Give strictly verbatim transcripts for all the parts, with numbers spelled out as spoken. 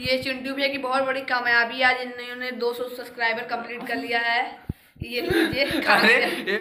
ये चिंटू भैया की बहुत बड़ी कामयाबी, आज इन्होंने दो सौ सब्सक्राइबर कंप्लीट कर लिया है। ये लीजिए। अरे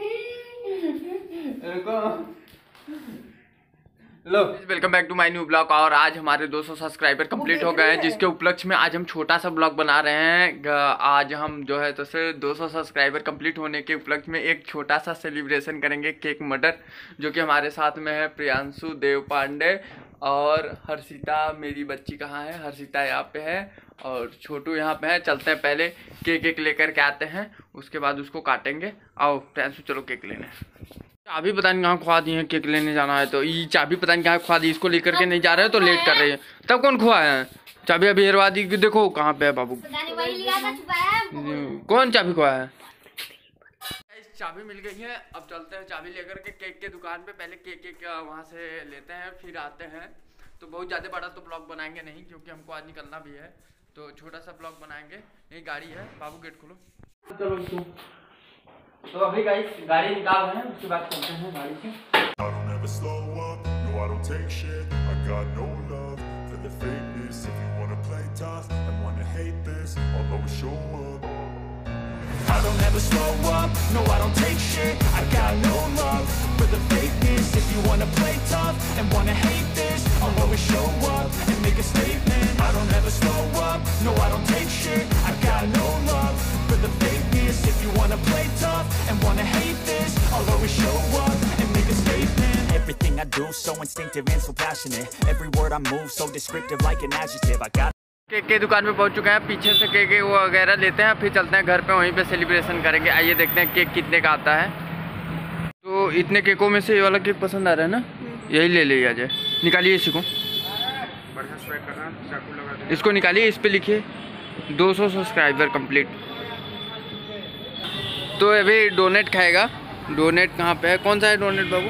लो, welcome back to my new blog. और आज हमारे दो सौ सब्सक्राइबर कंप्लीट हो गए हैं, जिसके उपलक्ष्य में आज हम छोटा सा ब्लॉग बना रहे हैं। आज हम जो है तो से दो सौ सब्सक्राइबर कंप्लीट होने के उपलक्ष्य में एक छोटा सा सेलिब्रेशन करेंगे, केक मर्डर। जो कि हमारे साथ में है प्रियांशु देव पांडे और हर्षिता। मेरी बच्ची कहाँ है? हर्षिता यहाँ पे है और छोटू यहाँ पे है। चलते हैं, पहले केक एक लेकर के आते हैं, उसके बाद उसको काटेंगे। आओ प्रियांशु, चलो केक लेने। चाबी पता नहीं कहाँ खुआ दी है, केक लेने जाना है तो ये चाबी पता नहीं कहाँ खुआ दी। इसको लेकर के नहीं जा रहे हैं तो लेट कर रही है। तब कौन खुआ है चाबी? अभी हेरवा दी। देखो कहाँ पे है बाबू। कौन चाबी खुआ है? चाबी मिल गई है। अब चलते हैं चाबी लेकर के केक के दुकान पे। पहले केक केक वहाँ से लेते हैं, फिर आते हैं। तो बहुत ज़्यादा बड़ा तो ब्लॉग बनाएंगे नहीं, क्योंकि हमको आज निकलना भी है। तो छोटा सा ब्लॉग बनाएंगे। ये गाड़ी है, बाबू गेट खोलो। चलो तू तो अभी गाइस गाड़ी निकाल रहे हैं, उसके बाद चलते हैं गाड़ी से। I don't ever slow up, no I don't take shit. I got no love for the fakeness. If you wanna play tough and wanna hate this, I'll always show up. I don't ever slow up, no I don't take shit. I got no love for the fakeness. If you wanna play tough and wanna hate this, I'll always show up and make a statement. I don't ever slow up, no I don't take shit. I got no love for the fakeness. If you wanna play tough and wanna hate this, I'll always show up and make a statement. Everything I do so instinctive and so passionate. Every word I move so descriptive like an adjective. I got cake के दुकान पे पहुंच चुके हैं। पीछे से cake वो वगैरह लेते हैं, फिर चलते हैं घर पे, वहीं पे सेलिब्रेशन करेंगे। आइए देखते हैं केक कितने का आता है। तो इतने केकों में से ये वाला केक पसंद आ रहा है ना, यही ले ले आ जाए। निकालिए इसको, इसको निकालिए। इस पे लिखिए दो सौ सब्सक्राइबर कंप्लीट। तो अभी डोनेट खाएगा। डोनेट कहाँ पे है? कौन सा है डोनेट बाबू?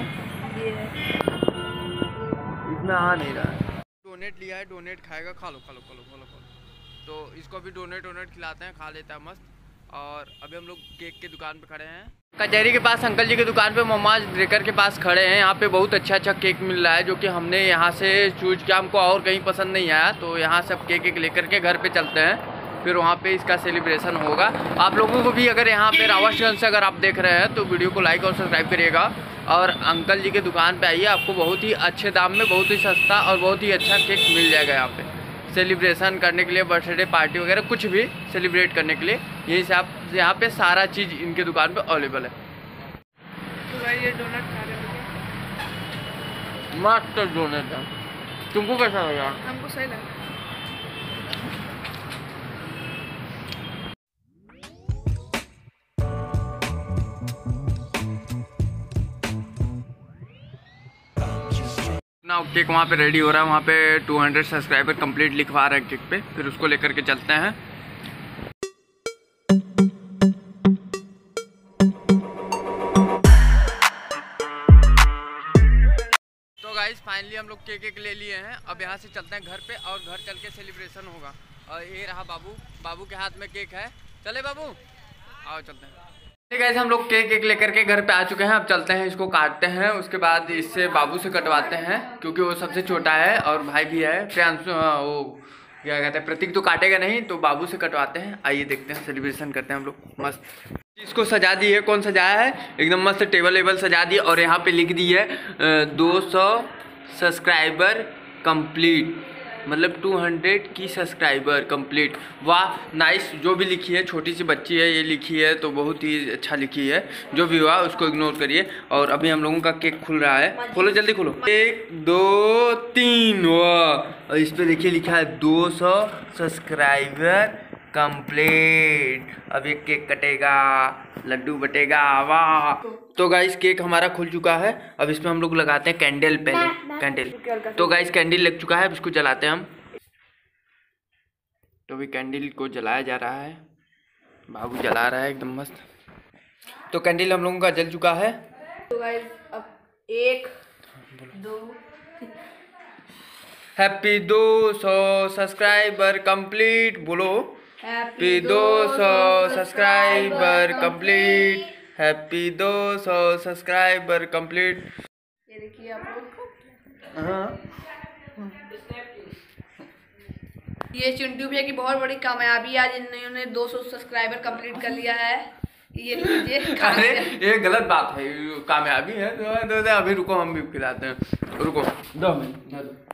इतना आ नहीं रहा है। डोनेट लिया है, डोनेट खाएगा। खा लो खा लो खा लो खा लो खा लो। तो इसको भी डोनेट वोनेट खिलाते हैं, खा लेता है मस्त। और अभी हम लोग केक के दुकान पे खड़े हैं, कचहरी के पास। अंकल जी की दुकान पे ममाज ब्रेकर के पास खड़े हैं। यहाँ पे बहुत अच्छा अच्छा केक मिल रहा है, जो कि हमने यहाँ से चूज किया। हमको और कहीं पसंद नहीं आया, तो यहाँ से अब केक एक लेकर के घर पे चलते हैं, फिर वहाँ पे इसका सेलिब्रेशन होगा। आप लोगों को भी अगर यहाँ पे रावतगंज से अगर आप देख रहे हैं तो वीडियो को लाइक और सब्सक्राइब करिएगा। और अंकल जी के दुकान पे आइए, आपको बहुत ही अच्छे दाम में बहुत ही सस्ता और बहुत ही अच्छा केक मिल जाएगा यहाँ पे। सेलिब्रेशन करने के लिए, बर्थडे पार्टी वगैरह कुछ भी सेलिब्रेट करने के लिए यहीं से आप, यहाँ पे सारा चीज़ इनके दुकान पे अवेलेबल है। तो भाई ये डोनट खा रहे हो? मस्त डोनट है। तुमको कैसा लगा? हमको सही लगा। ना केक वहाँ पे रेडी हो रहा है। वहाँ पे दो सौ सब्सक्राइबर कंप्लीट लिखवा रहे हैं केक पे, फिर उसको लेकर के चलते हैं। तो गाइस फाइनली हम लोग केक एक ले लिए हैं। अब यहाँ से चलते हैं घर पे, और घर चल के सेलिब्रेशन होगा। और ये रहा बाबू, बाबू के हाथ में केक है। चले बाबू, आओ चलते हैं। ठीक है, हम लोग केक एक लेकर के घर पे आ चुके हैं। अब चलते हैं, इसको काटते हैं, उसके बाद इससे बाबू से कटवाते हैं, क्योंकि वो सबसे छोटा है और भाई भी है। प्रियांशु वो क्या कहते हैं, प्रतीक तो काटेगा नहीं, तो बाबू से कटवाते हैं। आइए देखते हैं, सेलिब्रेशन करते हैं हम लोग मस्त। इसको सजा दी है। कौन सजाया है? एकदम मस्त टेबल वेबल सजा दी, और यहाँ पे लिख दी है दो सौ सब्सक्राइबर कंप्लीट, मतलब दो सौ की सब्सक्राइबर कंप्लीट। वाह नाइस। जो भी लिखी है, छोटी सी बच्ची है ये लिखी है, तो बहुत ही अच्छा लिखी है। जो भी हुआ उसको इग्नोर करिए। और अभी हम लोगों का केक खुल रहा है। खोलो जल्दी खोलो। एक दो तीन। वाह, और इस पे देखिए लिखा है दो सौ सब्सक्राइबर कंप्लीट। अब ये केक कटेगा, लड्डू बटेगा। वाह। तो गाइस केक हमारा खुल चुका है। अब इसमें हम लोग लगाते हैं कैंडल। पहले कैंडल। तो गाइस कैंडल लग चुका है, अब इसको जलाते हैं हम। तो भी कैंडल को जलाया जा रहा है, बाबू जला रहा है एकदम मस्त। तो कैंडल हम लोगों का जल चुका है। तो गाइस अब एक दो हैप्पी दो सौ सब्सक्राइबर कंप्लीट। बोलो हैप्पी दो सौ सब्सक्राइबर कंप्लीट। हैप्पी दो सौ सब्सक्राइबर कंप्लीट। ये देखिए आप लोग। हाँ ये चिंटू भैया की बहुत बड़ी कामयाबी, आज इन्होंने दो सौ सब्सक्राइबर कंप्लीट कर लिया है। ये लीजिए। अरे ये गलत बात है, कामयाबी है तो, तो, तो अभी रुको, हम भी खिलाते हैं, रुको दो मिनट दो दो।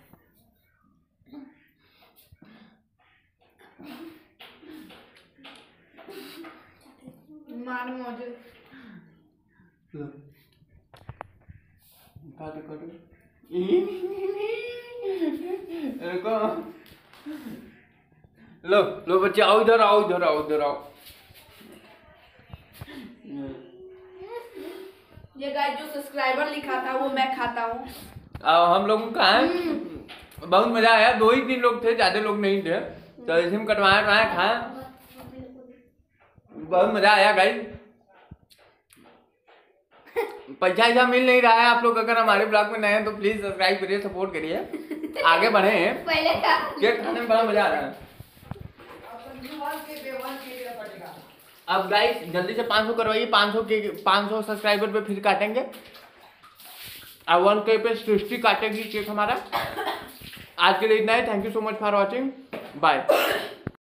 मार मुझे काटो काटो रुको, लो लो बच्चे आओ, इधर आओ, इधर आओ, इधर आओ। ये गाइस जो सब्सक्राइबर लिखा था वो मैं खाता हूँ। हम लोग का है, बहुत मजा आया, दो ही तीन लोग थे, ज्यादा लोग नहीं थे, तो इसी में कटवाए कटवाए खाए, बहुत मजा आया गाइस। पैसा ऐसा मिल नहीं रहा है, आप लोग अगर हमारे ब्लॉग में नए हैं तो प्लीज सब्सक्राइब करिए, सपोर्ट करिए, आगे बढ़े हैं। पहले का केक खाने में बड़ा मजा आ रहा है। अब गाइस जल्दी से पाँच सौ करवाइए, पाँच सौ के पाँच सौ सब्सक्राइबर पे फिर काटेंगे, अब वन के पे सृष्टि काटेगी केक हमारा। आज के लिए इतना ही, thank you so much for watching, bye.